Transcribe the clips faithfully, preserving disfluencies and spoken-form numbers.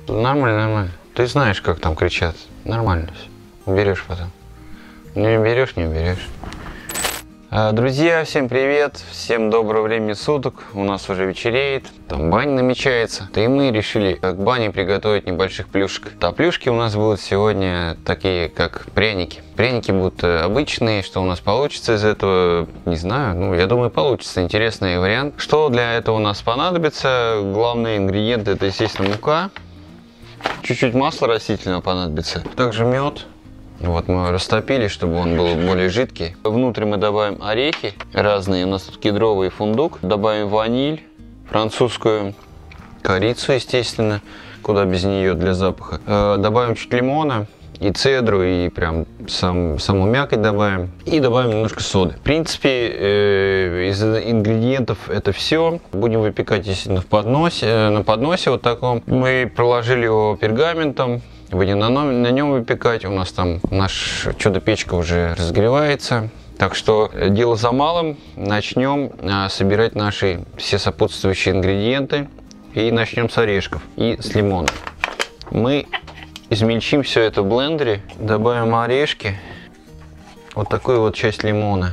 Нормально, нормально. Ты знаешь, как там кричат. Нормально все. Уберешь потом. Не уберешь, не уберешь. Друзья, всем привет, всем доброго времени суток, у нас уже вечереет, там баня намечается, да и мы решили к бане приготовить небольших плюшек. А плюшки у нас будут сегодня такие, как пряники. Пряники будут обычные, что у нас получится из этого, не знаю, ну я думаю получится, интересный вариант. Что для этого у нас понадобится? Главный ингредиент это, естественно, мука, чуть-чуть масла растительного понадобится, также мед. Вот мы его растопили, чтобы он был более жидкий. Внутрь мы добавим орехи разные. У нас тут кедровый фундук. Добавим ваниль, французскую корицу, естественно. Куда без нее для запаха. Добавим чуть лимона и цедру, и прям сам, саму мякоть добавим. И добавим немножко соды. В принципе, э, из ингредиентов это все. Будем выпекать, естественно, в подносе, на подносе вот таком. Мы проложили его пергаментом. Будем на, на нем выпекать. У нас там наш чудо-печка уже разогревается. Так что дело за малым. Начнем а, собирать наши все сопутствующие ингредиенты. И начнем с орешков и с лимона. Мы измельчим все это в блендере. Добавим орешки. Вот такую вот часть лимона.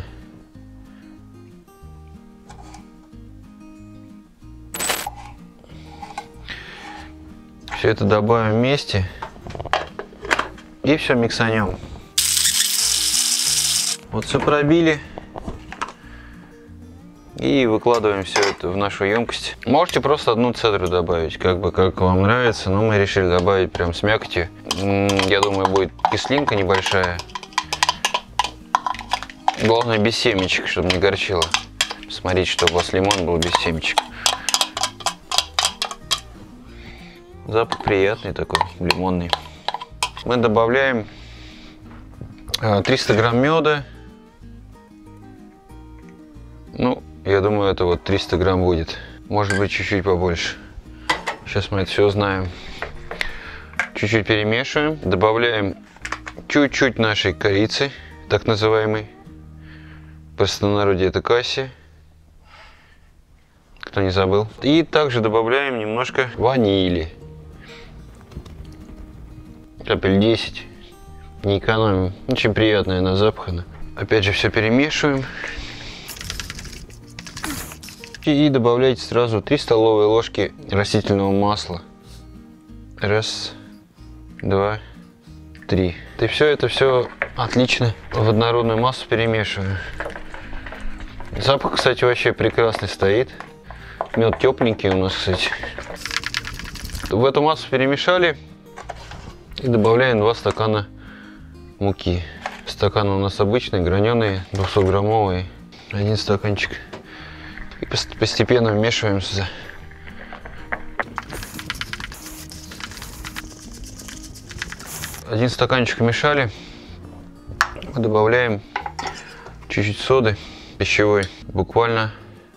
Все это добавим вместе. И все миксанем. Вот все пробили. И выкладываем все это в нашу емкость. Можете просто одну цедру добавить, как бы как вам нравится. Но мы решили добавить прям с мякотью. Я думаю, будет кислинка небольшая. Главное без семечек, чтобы не горчило. Смотрите, чтобы у вас лимон был без семечек. Запах приятный такой, лимонный. Мы добавляем триста грамм меда. Ну, я думаю, это вот триста грамм будет. Может быть, чуть-чуть побольше. Сейчас мы это все узнаем. Чуть-чуть перемешиваем. Добавляем чуть-чуть нашей корицы, так называемой. В простонародье это касси. Кто не забыл. И также добавляем немножко ванили. Капель десять. Не экономим. Очень приятная на запах она. Опять же все перемешиваем. И добавляйте сразу три столовые ложки растительного масла. Раз, два, три. И все это все отлично в однородную массу перемешиваем. Запах, кстати, вообще прекрасный стоит. Мед тепленький у нас, кстати. В эту массу перемешали. И добавляем два стакана муки. Стаканы у нас обычные, граненые, двухсотграммовые. Один стаканчик. И постепенно вмешиваем сюда. Один стаканчик вмешали. Добавляем чуть-чуть соды пищевой. Буквально,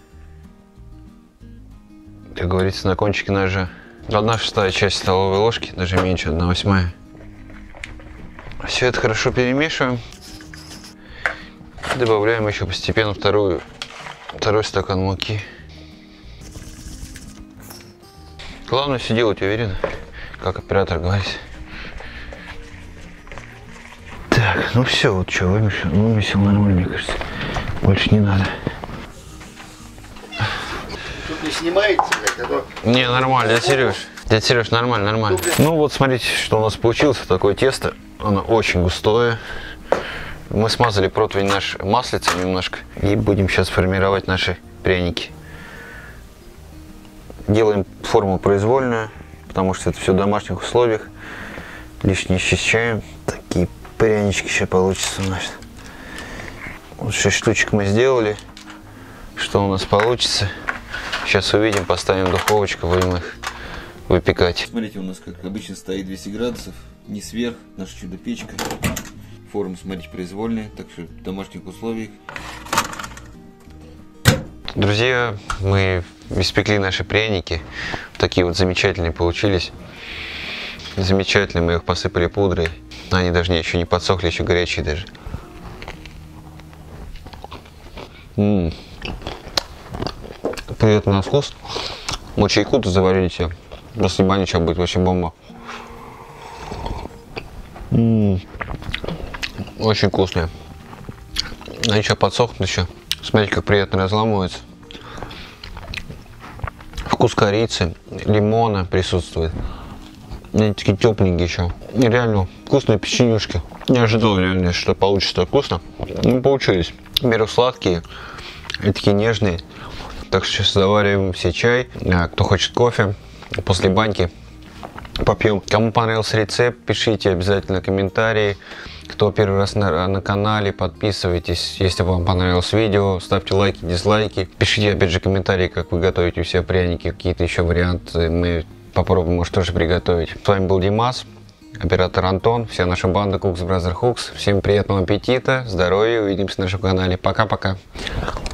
как говорится, на кончике ножа. Одна шестая часть столовой ложки, даже меньше, одна восьмая. Все это хорошо перемешиваем. Добавляем еще постепенно вторую, второй стакан муки. Главное все делать уверенно, как оператор говорит. Так, ну все, вот что, вымесил, вымесил нормально, мне кажется. Больше не надо. Не снимается, блядь, а то... Не, нормально, дядя Сереж. Дядя Сереж, нормально, нормально. Ну вот, смотрите, что у нас получилось. Такое тесто. Оно очень густое. Мы смазали противень наш маслицем немножко. И будем сейчас формировать наши пряники. Делаем форму произвольную, потому что это все в домашних условиях. Лишнее счищаем. Такие прянички сейчас получится у нас. Вот шесть штучек мы сделали. Что у нас получится? Сейчас увидим, поставим в духовочку, будем их выпекать. Смотрите, у нас, как обычно, стоит двести градусов, не сверх, наша чудо-печка. Форма, смотрите, произвольная, так что в домашних условиях. Друзья, мы испекли наши пряники. Такие вот замечательные получились. Замечательные, мы их посыпали пудрой. Они даже еще не подсохли, еще горячие даже. М-м. Приятный на вкус. Мы чайку-то заварили себе. После бани сейчас будет вообще бомба. М-м-м. Очень вкусные. Они сейчас подсохнут еще. Смотрите, как приятно разламывается. Вкус корицы, лимона присутствует. Они такие тепленькие еще. И реально вкусные печенюшки. Не ожидал реально, что получится так вкусно. Ну, получились. Во-первых, сладкие и такие нежные. Так что сейчас завариваем все чай. А, кто хочет кофе, после баньки попьем. Кому понравился рецепт, пишите обязательно комментарии. Кто первый раз на, на канале, подписывайтесь. Если вам понравилось видео, ставьте лайки, дизлайки. Пишите опять же комментарии, как вы готовите у себя пряники, какие-то еще варианты. Мы попробуем, может, тоже приготовить. С вами был Димас, оператор Антон, вся наша банда Cooks Brother Hooks. Всем приятного аппетита, здоровья, увидимся на нашем канале. Пока-пока.